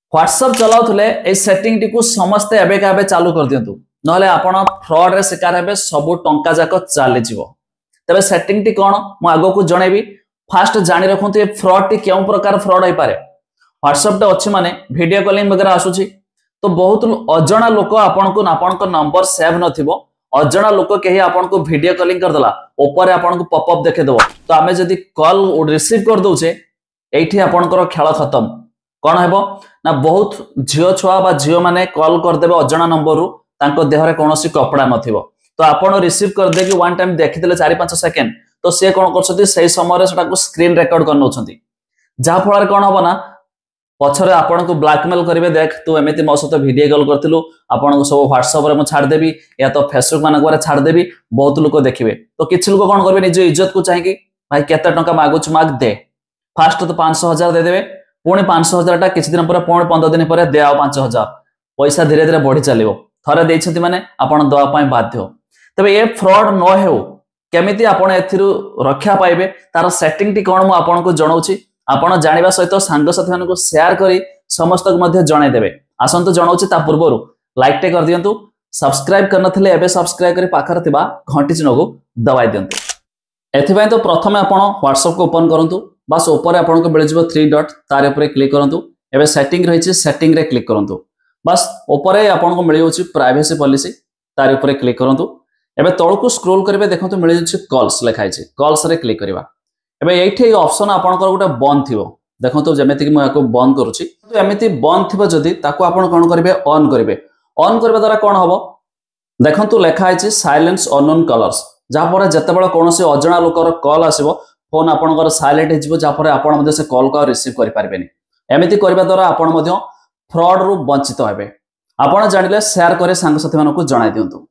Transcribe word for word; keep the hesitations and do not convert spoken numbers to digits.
WhatsApp चलाउले ए setting टी समस्ते एबे काबे चालू कर दियंतु नहले आपण फ्रॉड रे शिकार हेबे सब टंका जाक चली जीवो। तबे सेटिंग टी कोन मु आगो को जणेबी। फास्ट जानि रखंतु ए फ्रॉड टी केउ प्रकार फ्रॉड होई पारे। व्हाट्सएप टे अछि माने वीडियो कॉलिंग वगैरह आसुची तो बहुत अजणा लोक आपण को आपण को नंबर सेव नथिबो अजणा लोक केही आपण को वीडियो कॉलिंग कर दला ऊपर आपण को पॉपअप देखे देबो तो आमे जदी कॉल रिसीव कर दोचे एठी आपण को खेल खत्म कौन हेबो ना बहुत झियो छुआ बा झियो माने कॉल कर देबे अजणा नंबर रु तांको देहरे कोनोसी कपड़ा नथिबो तो आपण रिसीव कर दे कि वन टाइम देखि देले चार पाँच सेकंड तो से कोन करछथि सही समय सेटा को स्क्रीन रिकॉर्ड कर नउछथि जा फळ कोन होबो ना पछरे आपण को ब्लैकमेल करिवे देख तू एमिति मो सहित वीडियो कॉल करथिलु आपण को सब व्हाट्सएप रे म छाड़ देबी या तो फेसबुक मानक रे छाड़ देबी बहुत लोक देखिबे तो किछ लोक कोन करबे निज इज्जत को चाहि कि भाई केते टंका मागुछ माग दे फास्ट तो पाँच सौ हजार दे देबे पुणी पाँच सौ हजार टा किछि दिन पर पुणी पंद्रह दिन पर दे आ पाँच हजार पैसा धीरे धीरे बढ़ी चलिबो थरे देइछथि माने आपण दवा पय बाध्य तबे ए फ्रॉड न हेउ केमिति आपण एथिरु रक्षा पाइबे तार सेटिंग टी कोन म आपण को जणाउछि आपण जानिबा सहित सांग साथी मानको शेयर करी समस्त को मध्ये जणाइ देबे आसंतु जणाउछि ता पूर्वरु लाइक टे कर दियंतु सब्सक्राइब करनथिले एबे सब्सक्राइब करी पाखर थिबा घंटी चिन्ह को दबाइ दियंतु एथिबाय तो प्रथमे आपण व्हाट्सएप को ओपन करंतु बस ऊपर आपन को मिल जिवो थ्री डॉट तार ऊपर क्लिक करंतु एबे सेटिंग रहिछि सेटिंग रे क्लिक करंतु बस ऊपर आपन को मिल होछि प्राइवेसी पॉलिसी तार ऊपर क्लिक करंतु एबे तळ को स्क्रॉल करबे देखंतु मिल होछि कॉल्स लिखाइ छै कॉल्स रे क्लिक करबा एबे एठी ऑप्शन आपन को गोटे बंद थिबो देखंतु जेमेति कि म याको बंद करूछि तो एमिति बंद थिबो जदी ताको आपन कोन करबे ऑन करबे ऑन करबा द्वारा कोन हबो देखंतु लिखाइ छै साइलेंस अननोन कॉलर्स जहा पर जते बेला कोनोसी अजणा लोकर कॉल आसीबो फोन आपन साइलेंट हो जापर आप से कॉल को रिसीव करें एमती करने द्वारा आप फ्रॉड रु वंचित हेबे। आपण जानिले शेयर करे सांग साथी मानकु जणाइ दियंतु।